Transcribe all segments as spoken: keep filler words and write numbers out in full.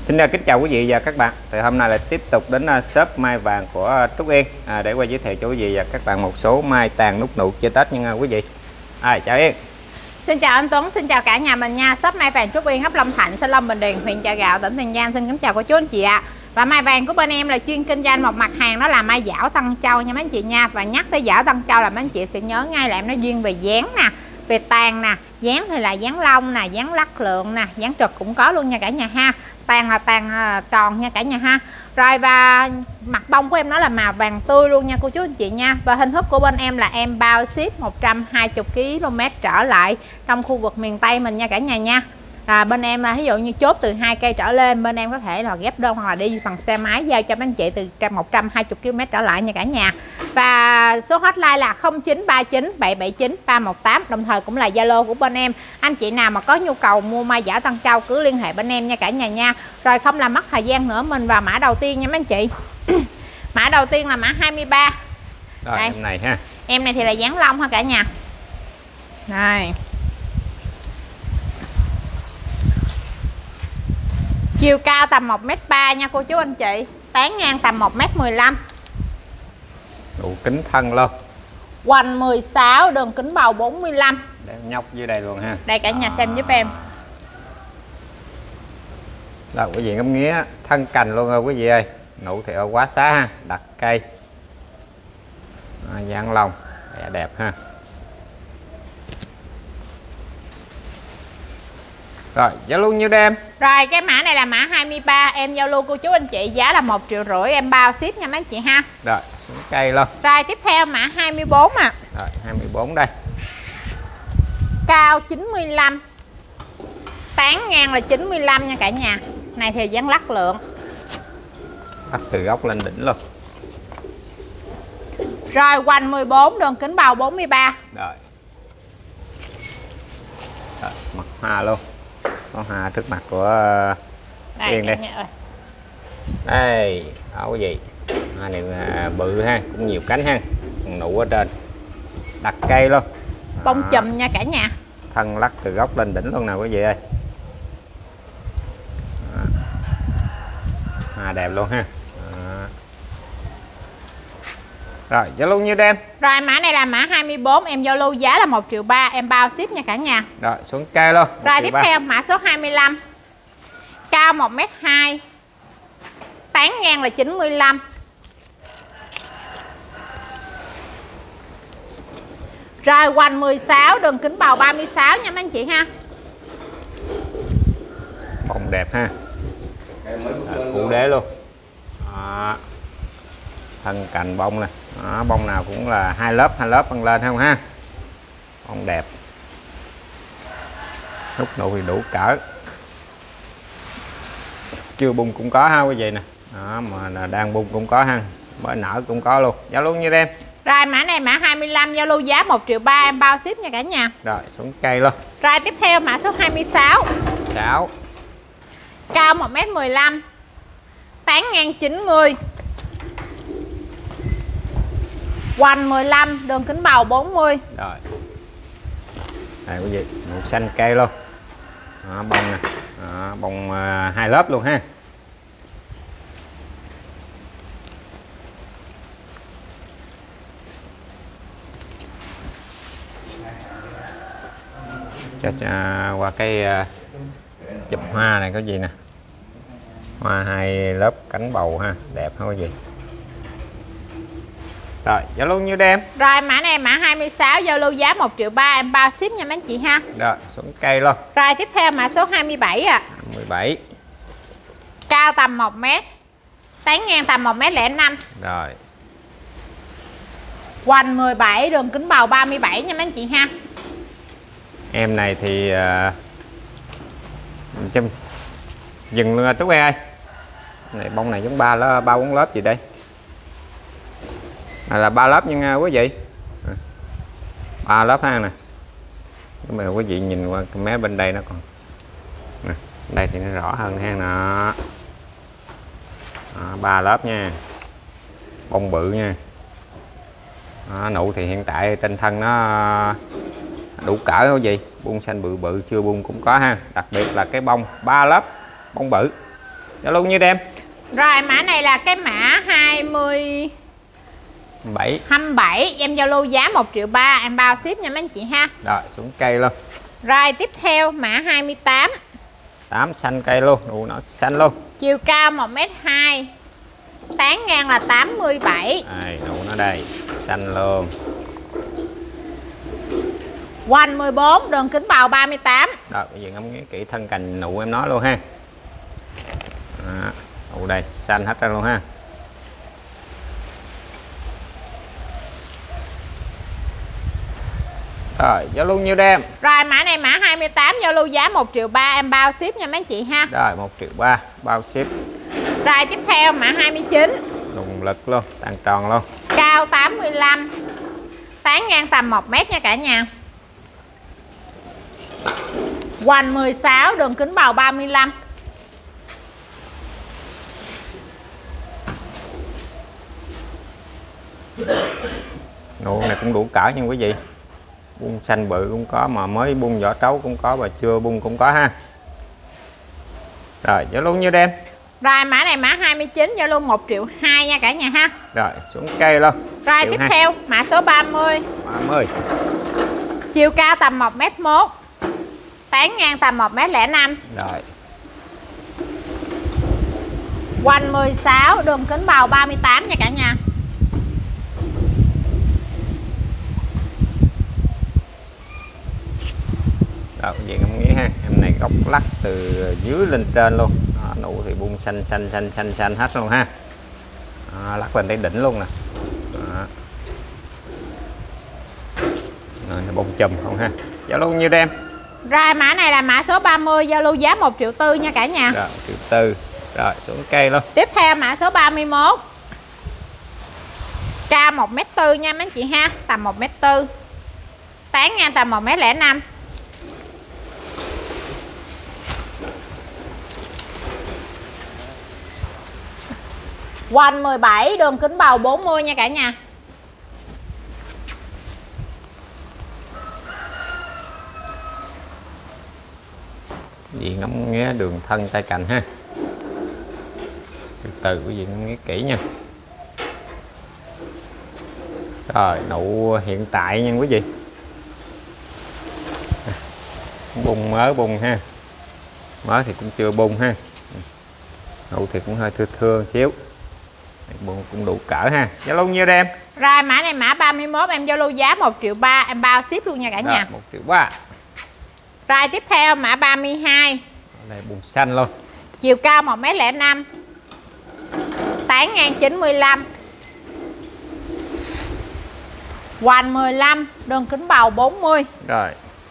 Xin kính chào quý vị và các bạn. Thì hôm nay lại tiếp tục đến shop mai vàng của Trúc Yên à, để qua giới thiệu cho quý vị và các bạn một số mai tàn nút nụ chơi Tết nha quý vị. À, chào Yên. Xin chào anh Tuấn, xin chào cả nhà mình nha. Shop mai vàng Trúc Yên, ấp Long Thạnh, xã Long Bình Điền, huyện Chợ Gạo, tỉnh Tiền Giang. Xin kính chào cô chú anh chị ạ. À. Và mai vàng của bên em là chuyên kinh doanh một mặt hàng, đó là mai giảo Tân Châu nha mấy anh chị nha. Và nhắc tới giảo Tân Châu là mấy anh chị sẽ nhớ ngay là em nói duyên về dáng nè, về tàn nè. Dáng thì là dáng lông nè, dáng lắc lượng nè, dáng trực cũng có luôn nha cả nhà ha. Tàn là tàn tròn nha cả nhà ha. Rồi và mặt bông của em nó là màu vàng tươi luôn nha cô chú anh chị nha. Và hình thức của bên em là em bao ship một trăm hai mươi ki lô mét trở lại trong khu vực miền Tây mình nha cả nhà nha. À, bên em ví dụ như chốt từ hai cây trở lên, bên em có thể là ghép đơn hoặc là đi bằng xe máy giao cho mấy anh chị từ một trăm hai mươi ki lô mét trở lại nha cả nhà. Và số hotline là không chín ba chín bảy bảy chín ba một tám, đồng thời cũng là Zalo của bên em. Anh chị nào mà có nhu cầu mua mai giảo Tân Châu cứ liên hệ bên em nha cả nhà nha. Rồi không làm mất thời gian nữa, mình vào mã đầu tiên nha mấy anh chị. Mã đầu tiên là mã hai mươi ba. Rồi đây. Em này ha. Em này thì là dáng lông ha cả nhà. Rồi. Chiều cao tầm một mét ba nha cô chú anh chị. Tán ngang tầm một mét mười lăm. Đủ kính thân luôn. Hoành mười sáu, đường kính bầu bốn mươi lăm. Để nhóc dưới đây luôn ha. Đây cả nhà à. Xem giúp em. Rồi quý vị ngắm nghía thân cành luôn rồi quý vị ơi. Nụ thì quá xá ha, đặt cây. À, dáng lông đẹp, đẹp ha. Rồi, giao lưu nhiêu đêm? Rồi, cái mã này là mã hai mươi ba, em giao lưu cô chú anh chị giá là một triệu rưỡi, em bao ship nha mấy anh chị ha. Rồi, xuống cây luôn. Rồi, tiếp theo mã hai mươi bốn à. Rồi, hai mươi bốn đây. Cao chín mươi lăm. Tán ngang là chín mươi lăm nha cả nhà. Này thì dáng lắc lượng. Lắc từ gốc lên đỉnh luôn. Rồi, hoành mười bốn, đường kính bầu bốn mươi ba. Rồi. Rồi, mặt hoa luôn. Có hoa trước mặt của đây, Yên đây. Đây, đó quý vị. Hoa này bự ha, cũng nhiều cánh ha. Còn nụ ở trên. Đặt cây luôn. Bông đó. Chùm nha cả nhà. Thân lắc từ gốc lên đỉnh luôn nè quý vị ơi. Đó. Hoa đẹp luôn ha. Đó. Rồi, giao lưu nhiêu đêm? Rồi, mã này là mã hai mươi bốn, em giao lưu giá là một triệu ba, em bao ship nha cả nhà. Rồi, xuống cây luôn. Rồi, tiếp theo mã số hai mươi lăm. Cao một mét hai. Tán ngang là chín mươi lăm. Rồi, hoành mười sáu, đường kính bầu ba mươi sáu nha mấy anh chị ha. Bông đẹp ha. Cụ đế luôn. Đó. Thân cành bông nè. Đó, bông nào cũng là hai lớp hai lớp phân lên không ha. Bông đẹp. Nút nụ thì đủ cỡ. Chưa bung cũng có ha quý vị nè. Đó, mà đang bung cũng có ha. Mới nở cũng có luôn. Giao lưu như em. Rồi, mã này mã hai mươi lăm, giao lưu giá một triệu ba, em bao ship nha cả nhà. Rồi, xuống cây luôn. Rồi, tiếp theo mã số hai mươi sáu. sáu. Cao một mét mười lăm. Tán ngang chín mươi. Hoành mười lăm, đường kính bầu bốn mươi. Rồi. Đây quý vị, nụ xanh cây luôn. Đó, bông nè. Đó, bông uh, hai lớp luôn ha. Cho, cho qua cái uh, chụp hoa này có gì nè. Hoa hai lớp cánh bầu ha, đẹp không có gì. Rồi, giao lưu nhiêu đêm? Rồi, mã này mã hai mươi sáu, giao lưu giá một triệu ba, em bao ship nha mấy anh chị ha. Rồi, xuống cây luôn. Rồi, tiếp theo mã số hai mươi bảy à. mười bảy. Cao tầm một mét. Tán ngang tầm một mét lẻ năm. Rồi. Hoành mười bảy, đường kính bầu ba mươi bảy nha mấy anh chị ha. Em này thì uh, dừng luôn Trúc ơi. Này bông này giống ba lớp, ba bốn lớp gì đây? Này là ba lớp nha quý vị. Ba lớp ha nè. Nhưng mà quý vị nhìn qua cái mé bên đây nó còn. Nè, đây thì nó rõ hơn ha nè. Ba lớp nha. Bông bự nha. Đó, nụ thì hiện tại trên thân nó đủ cỡ không gì, bung xanh bự bự chưa bung cũng có ha, đặc biệt là cái bông ba lớp bông bự. Giá luôn như em. Rồi mã này là cái mã hai mươi bảy hai mươi bảy, em giao lưu giá một triệu ba, em bao ship nha mấy anh chị ha. Rồi xuống cây luôn. Rồi tiếp theo mã hai mươi tám. tám xanh cây luôn, đủ nó xanh luôn. Chiều cao một mét hai, tán ngang là tám mươi bảy. Đây, đủ nó đây, xanh luôn. Hoành mười bốn, đường kính bào ba mươi tám. Rồi bây giờ ngắm nghĩa kỹ thân cành nụ em nói luôn ha. Đó, nụ đây, xanh hết ra luôn ha. Rồi, giao lưu nhiêu đem? Rồi mã này mã hai mươi tám, giao lưu giá một triệu ba, em bao ship nha mấy anh chị ha. Rồi một triệu ba bao ship. Rồi tiếp theo mã hai mươi chín. Đùng lực luôn, tàn tròn luôn. Cao tám mươi lăm, tán ngang tầm một mét nha cả nhà. Hoành mười sáu, đường kính bào ba mươi lăm. Nụ này cũng đủ cỡ nha quý vị. Bung xanh bự cũng có, mà mới bung vỏ trấu cũng có, và chưa bung cũng có ha. Rồi, giao lưu nhiêu đem? Rồi mã này mã hai mươi chín, giao lưu một triệu hai nha cả nhà ha. Rồi, xuống cây luôn. Rồi tiếp hai. theo mã số ba mươi. ba mươi. Chiều cao tầm một mét một, tán ngang tầm một mét lẻ năm. Rồi. Hoành mười sáu, đường kính bào ba mươi tám nha cả nhà. Rồi, vậy ngắm nghĩa ha. Em này góc lắc từ dưới lên trên luôn. Đó, nụ thì bung xanh xanh xanh xanh xanh hết luôn ha. Đó, lắc lên tới đỉnh luôn nè. Đó. Rồi, nó bông chùm không ha. Giao lưu nhiêu đem? Rồi mã này là mã số ba mươi, giao lưu giá một triệu tư nha cả nhà. Rồi, triệu tư. Rồi, xuống cây luôn. Tiếp theo mã số ba mươi mốt. Cao một mét tư nha mấy anh chị ha, tầm một mét tư. Tán ngang tầm một mét lẻ năm. Hoành mười bảy, đường kính bào bốn mươi nha cả nhà. Gì ngắm nghĩa đường thân tay cành ha. Từ từ quý vị ngắm nghĩa kỹ nha. Rồi, nụ hiện tại nha quý vị. Bung mới bung ha. Mới thì cũng chưa bung ha. Nụ thì cũng hơi thưa thưa xíu. Bung cũng đủ cỡ ha. Giao lưu nhiêu đem? Rồi mã này mã ba mươi mốt, em giao lưu giá một triệu ba, em bao ship luôn nha cả nhà. một triệu ba. Rồi tiếp theo mã ba mươi hai. Đây bung xanh luôn. Chiều cao một mét lẻ năm. Tán ngang chín mươi lăm. Hoành mười lăm, đường kính bào bốn mươi. Rồi.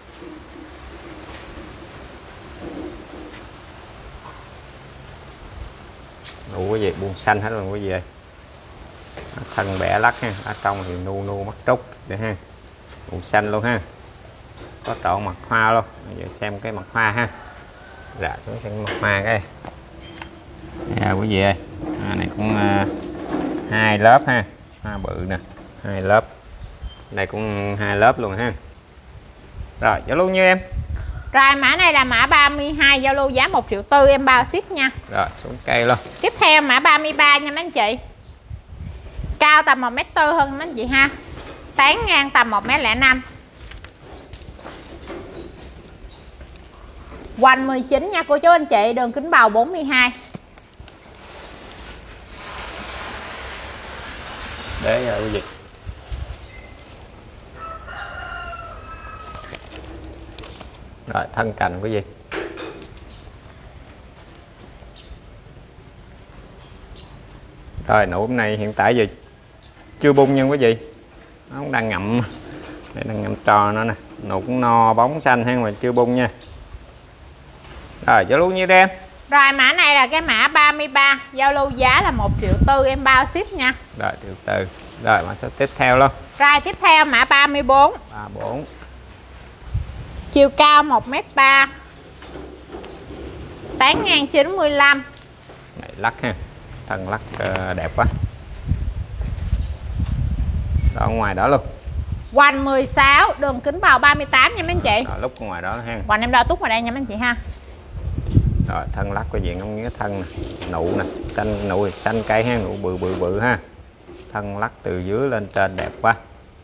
Nụ quý vị buông xanh hết luôn quý vị ơi. Thân bẻ lắc ha, ở trong thì nu nu mắt trúc để ha. Buông xanh luôn ha. Có trộn mặt hoa luôn. Bây giờ xem cái mặt hoa ha. Dạ xuống xem mặt hoa cái. À, quý vị ơi. À, này cũng uh, hai lớp ha. Hoa bự nè, hai lớp. Đây cũng hai lớp luôn ha. Rồi, giao lưu như em. Rồi mã này là mã ba mươi hai, giao lưu giá một triệu tư, em bao ship nha. Rồi, xuống cây luôn. Tiếp theo mã ba mươi ba nha mấy anh chị. Cao tầm một mét tư hơn mấy anh chị ha. Tán ngang tầm một mét lẻ năm. Hoành mười chín nha cô chú anh chị, đường kính bào bốn mươi hai. Để rồi quý vị. Rồi, thân cành quý vị. Rồi, nụ hôm nay hiện tại giờ chưa bung nha quý vị. Nó cũng đang ngậm. Đây đang ngậm trò nó nè. Nụ cũng no bóng xanh ha, mà chưa bung nha. Rồi, giao lưu nhiêu đem? Rồi mã này là cái mã ba mươi ba, giao lưu giá là một triệu tư, em bao ship nha. Rồi, triệu tư. Rồi, mã số tiếp theo luôn. Rồi tiếp theo mã ba mươi bốn. ba mươi bốn. Chiều cao một mét ba. Tán ngang chín mươi lăm. Này lắc ha. Thân lắc uh, đẹp quá. Đó ngoài đó luôn. Hoành mười sáu, đường kính bào ba mươi tám nha mấy anh chị. Đó, lúc ngoài đó ha. Hoành em đo túc ngoài đây nha mấy anh chị ha. Rồi thân lắc cái gì ngắm nghía thân nè, nụ nè, xanh nụ xanh cây ha, nụ bự bự bự ha. Thân lắc từ dưới lên trên đẹp quá.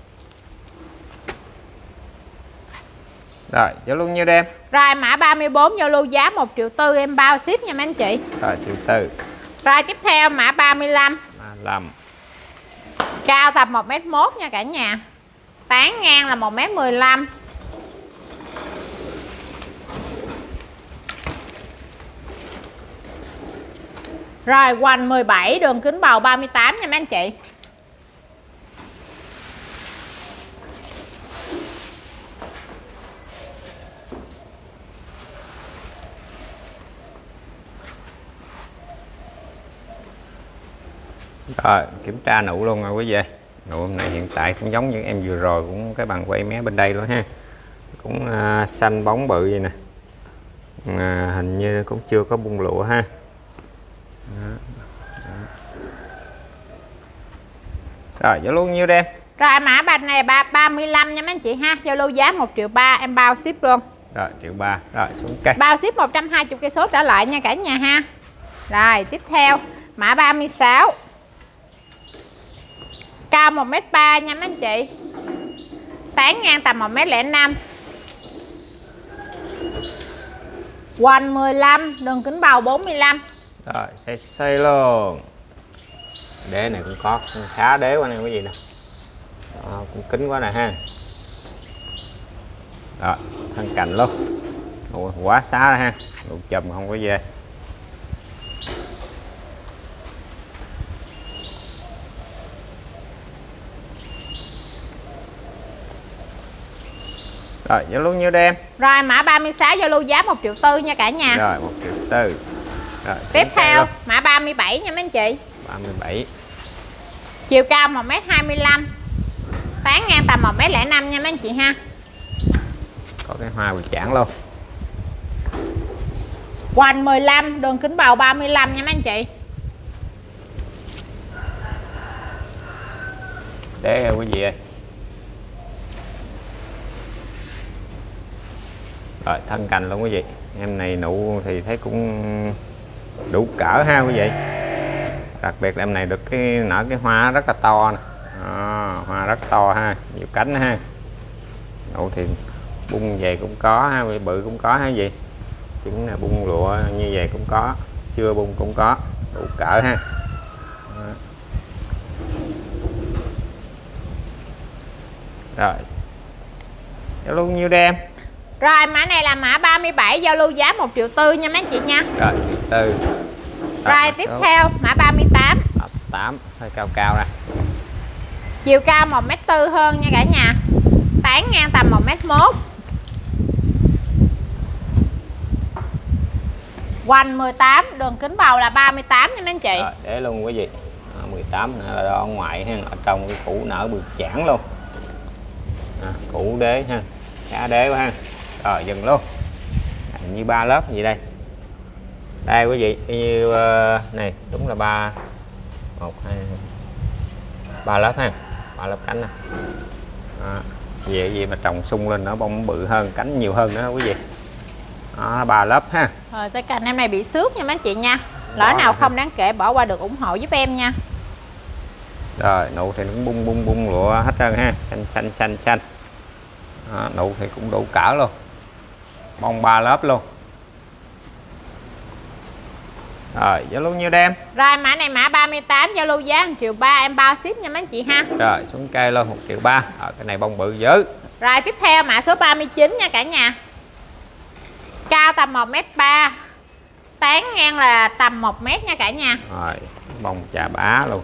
Rồi, giao lưu nhiêu đem? Rồi mã ba mươi bốn giao lưu giá một triệu tư, em bao ship nha mấy anh chị. Rồi triệu tư. Rồi tiếp theo mã ba mươi lăm. ba mươi lăm. Cao tầm một mét một nha cả nhà. Tán ngang là một mét mười lăm. Rồi hoành mười bảy, đường kính bầu ba mươi tám nha mấy anh chị. Rồi kiểm tra nụ luôn rồi quý vị. Nụ hôm nay hiện tại cũng giống như em vừa rồi, cũng cái bàn quay mé bên đây luôn ha. Cũng uh, xanh bóng bự vậy nè. Uh, hình như cũng chưa có bung lụa ha. Đó. Đó. Rồi giao lưu nhiêu đem? Rồi mã bạch này ba mươi lăm nha mấy anh chị ha. Giao lưu giá một triệu ba, em bao ship luôn. Rồi triệu ba. Rồi xuống cây. Bao ship một trăm hai mươi cây số trở lại nha cả nhà ha. Rồi tiếp theo mã ba mươi sáu. Cao một mét ba nha mấy anh chị. Tán ngang tầm một mét lẻ năm. Hoành mười lăm, đường kính bầu bốn mươi lăm. Rồi xây xây luôn. Đế này cũng có khá đế qua này cái gì nè. Đó, cũng kính quá nè ha. Rồi thân cành luôn. Ủa, quá xá ra ha. Nụ chùm không có về. Rồi giao lưu nhiêu đem? Rồi mã ba mươi sáu giao lưu giá một triệu tư nha cả nhà. Rồi một triệu tư. Rồi, tiếp theo mã ba mươi bảy nha mấy anh chị. ba mươi bảy. Chiều cao một mét hai mươi lăm. Tán ngang tầm một mét lẻ năm nha mấy anh chị ha. Có cái hoa bị chản luôn. Hoành mười lăm, đường kính bầu ba mươi lăm nha mấy anh chị. Để quý vị ơi. Rồi thân cành luôn quý vị. Em này nụ thì thấy cũng đủ cỡ ha quý vị. Đặc biệt là em này được cái nở cái hoa rất là to nè. À, hoa rất to ha, nhiều cánh ha. Nụ thì bung về cũng có ha, bự cũng có ha gì. Trứng là bung lụa như vậy cũng có, chưa bung cũng có, đủ cỡ ha. Đó. Rồi giao lưu nhiêu đem? Rồi mã này là mã ba mươi bảy giao lưu giá một triệu tư nha mấy anh chị nha. Rồi triệu tư. Rồi, rồi tiếp số. Theo mã ba mươi tám. tám hơi cao cao nè. Chiều cao một mét tư hơn nha cả nhà. Tán ngang tầm một mét một. Hoành mười tám, đường kính bầu là ba mươi tám nha mấy anh chị. Rồi, để luôn quý vị. À, mười tám là ở ngoài ha, ở trong cái củ nở bự chản luôn. À, củ đế ha, khá đế quá ha. Rồi dừng luôn. À, như ba lớp gì đây. Đây quý vị, như uh, này đúng là ba một hai ba lớp ha, ba lớp cánh nè. À, vậy gì mà trồng sung lên nó bông bự hơn, cánh nhiều hơn nữa quý vị. Đó, ba lớp ha. Rồi tới cành em này bị xước nha mấy anh chị nha. Lỡ nào không đáng kể bỏ qua được ủng hộ giúp em nha. Rồi nụ thì nó cũng bung bung bung lụa hết trơn ha, xanh xanh xanh xanh. Đó, nụ thì cũng đủ cỡ luôn. Bông ba lớp luôn. Rồi giao lưu nhiêu đem? Rồi mã này mã ba mươi tám giao lưu giá một triệu ba, em bao ship nha mấy anh chị ha. Rồi xuống cây luôn một triệu ba. Rồi cái này bông bự dữ. Rồi tiếp theo mã số ba mươi chín nha cả nhà. Cao tầm một mét ba. Tán ngang là tầm một mét nha cả nhà. Rồi bông chà bá luôn.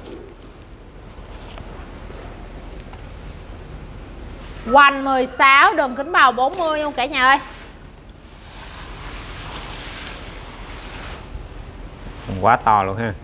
Hoành mười sáu, đường kính bầu bốn mươi luôn cả nhà ơi. Quá to luôn ha.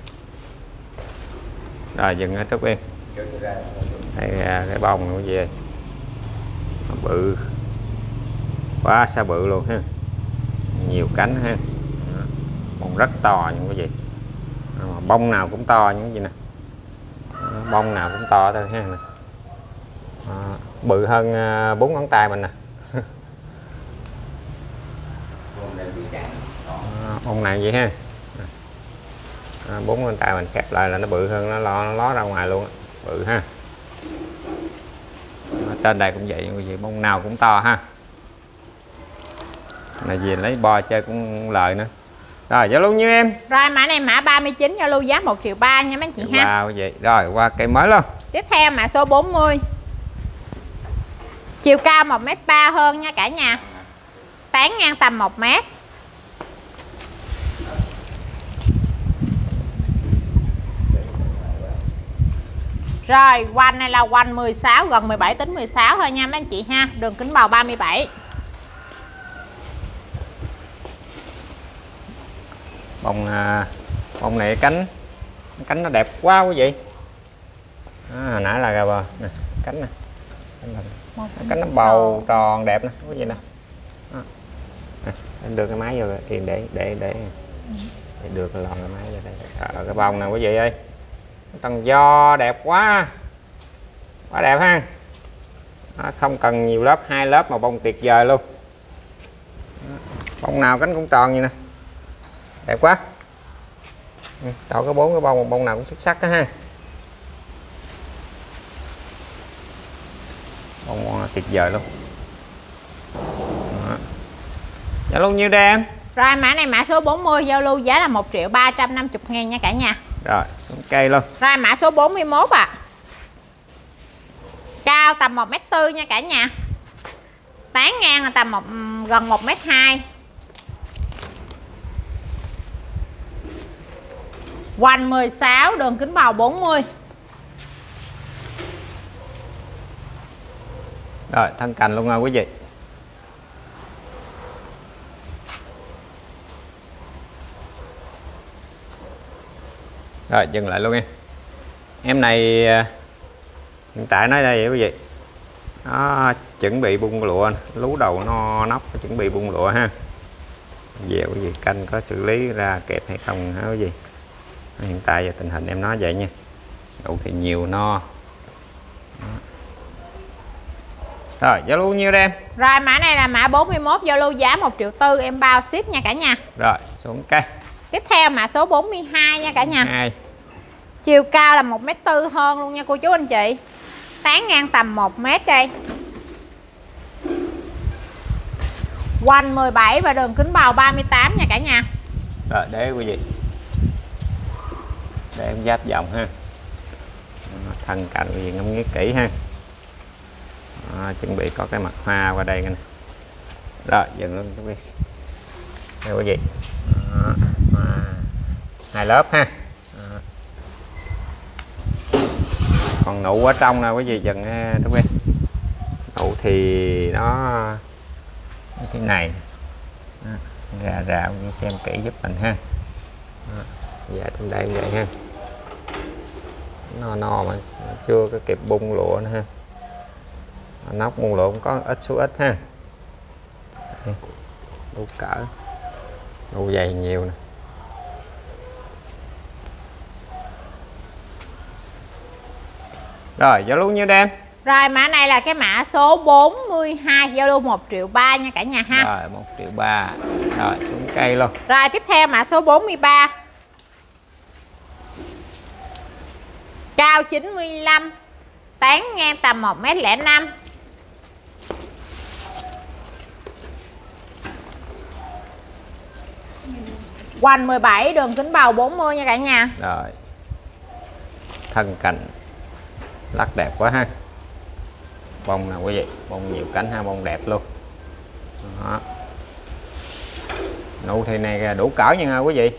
Rồi dừng ở trước bên. Đây cái bông nó gì đây? Bự quá, sao bự luôn ha, nhiều cánh ha. Đó. Bông rất to những cái gì. Đó. Bông nào cũng to những cái gì nè. Đó. Bông nào cũng to thôi ha. Đó. Bự hơn bốn ngón tay mình nè. Đó. bông này vậy ha. À, bốn ngón tay mình kẹp lại là nó bự hơn, nó lo nó ló ra ngoài luôn, bự ha. À, trên đây cũng vậy quý vị, bông nào cũng to ha. Này về lấy bo chơi cũng lời nữa. Rồi giao lưu như em. Rồi mã này mã ba mươi chín, giao lưu giá một triệu ba nha mấy anh chị ha. Wow vậy. Rồi qua cây mới luôn. Tiếp theo mã số bốn mươi. Chiều cao một mét ba hơn nha cả nhà. Tán ngang tầm một mét. Rồi, quanh này là quanh mười sáu, gần mười bảy tính mười sáu thôi nha mấy anh chị ha. Đường kính bầu ba mươi bảy. Bông bông này cánh cánh nó đẹp quá quý vị. À, hồi nãy là gà bò nè, cánh nè. Cánh, là, cánh nó bầu tròn đẹp nè, quý vị nè. Em đưa cái máy vô tiền để để để để đưa cái lon cái máy vô đây. Ở cái bông nè quý vị ơi. Tầng do đẹp quá. Quá đẹp ha. Đó, không cần nhiều lớp, hai lớp mà bông tuyệt vời luôn. Đó, bông nào cánh cũng tròn như nè. Đẹp quá. Ừ, chọn có bốn cái bông, một bông nào cũng xuất sắc đó ha. Bông tuyệt vời luôn. Đó. Giao lưu nhiêu đây em? Rồi mã này mã số bốn mươi, giao lưu giá là một triệu ba trăm năm mươi ngàn nha cả nhà. Rồi xuống cây luôn. Rồi mã số bốn mươi mốt ạ. À. Cao tầm một mét tư nha cả nhà. Tán ngang là tầm một gần một mét hai. Hoành mười sáu, đường kính bầu bốn mươi. Rồi thân cành luôn nha quý vị. Rồi dừng lại luôn em. Em này hiện tại nói đây vậy quý vị. Nó chuẩn bị bung lụa, lú đầu no nóc chuẩn bị bung lụa ha. Về quý vị canh có xử lý ra kẹp hay không hả quý vị. Hiện tại giờ tình hình em nói vậy nha. Đủ thì nhiều no. Đó. Rồi giao lưu nhiêu đây em? Rồi mã này là mã bốn mươi mốt, giao lưu giá một triệu tư, em bao ship nha cả nhà. Rồi xuống cây. Tiếp theo mã số bốn mươi hai nha cả nhà. hai. Chiều cao là một mét tư hơn luôn nha cô chú anh chị. Tán ngang tầm một mét đây. Hoành mười bảy và đường kính bầu ba mươi tám nha cả nhà. Rồi để quý vị. Để em giáp vòng ha. Thân cạnh quý vị ngắm nghía kỹ ha. Đó, chuẩn bị có cái mặt hoa qua đây nè. Rồi dừng luôn quý vị. Đây quý vị. Đó, hai lớp ha. Đó. Còn nụ ở trong nè quý vị dừng thú vị. Nụ thì nó cái này. Đó. Ra ra quý xem kỹ giúp mình ha. Đó. Dạ trong đây vậy ha. No no mà chưa có kịp bung lụa nữa ha. Nóc bung lụa cũng có ít số ít ha. Đây. Đủ cỡ. Đủ dày nhiều nè. Rồi giao lưu nhiêu đây em? Rồi mã này là cái mã số bốn mươi hai, giao lưu một triệu ba nha cả nhà ha. Rồi một triệu ba. Rồi xuống cây luôn. Rồi tiếp theo mã số bốn mươi ba. Cao chín mươi lăm, tán ngang tầm một mét lẻ năm. Hoành mười bảy, đường kính bầu bốn mươi nha cả nhà. Rồi. Thân cành lắc đẹp quá ha. Bông nè quý vị, bông nhiều cánh ha, bông đẹp luôn. Đó. Nụ thì này đủ cỡ nha quý vị.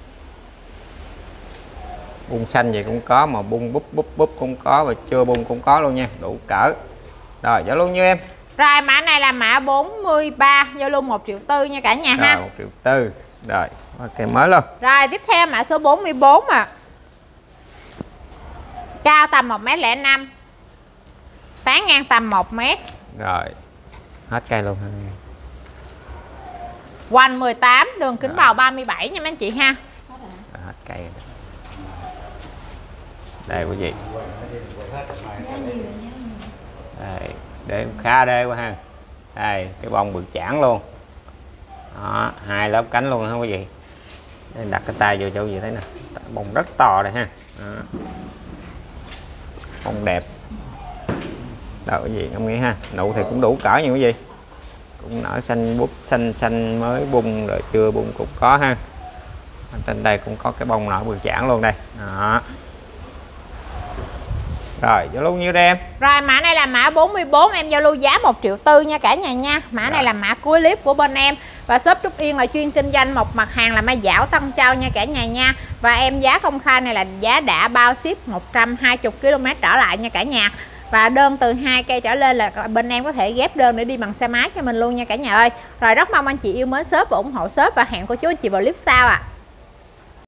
Bung xanh gì cũng có, mà bung búp búp búp cũng có, và chưa bung cũng có luôn nha, đủ cỡ. Rồi giao lưu như em. Rồi mã này là mã bốn mươi ba, giao lưu một triệu tư nha cả nhà ha. Rồi một triệu tư. Rồi ok mới luôn. Rồi tiếp theo mã số bốn mươi bốn à. Cao tầm một mét lẻ năm, tán ngang tầm một mét. Rồi hết cây luôn ha. Hoành mười tám, đường kính bầu ba mươi bảy nha mấy anh chị ha. Rồi, hết cây. Đây quý vị. Đây, để khá đê quá ha. Đây, cái bông bự chản luôn. Đó, hai lớp cánh luôn hả quý vị. Đặt cái tay vô chỗ gì thấy nè, bông rất to đây ha. Đó. Bông đẹp. Đâu cái gì không nghĩ ha. Nụ thì cũng đủ cỡ như cái gì. Cũng nở xanh búp xanh xanh mới bung rồi chưa bung cũng có ha. Trên đây cũng có cái bông nở bự chản luôn đây. Đó. Rồi giao lưu nhiêu đây em? Rồi mã này là mã bốn mươi bốn, em giao lưu giá một triệu tư nha cả nhà nha. Mã rồi. Này là mã cuối clip của bên em. Và shop Trúc Yên là chuyên kinh doanh một mặt hàng là mai dảo Tân Châu nha cả nhà nha. Và em giá công khai này là giá đã bao ship một trăm hai mươi ki lô mét trở lại nha cả nhà. Và đơn từ hai cây trở lên là bên em có thể ghép đơn để đi bằng xe máy cho mình luôn nha cả nhà ơi. Rồi rất mong anh chị yêu mến shop và ủng hộ shop, và hẹn cô chú anh chị vào clip sau ạ. À.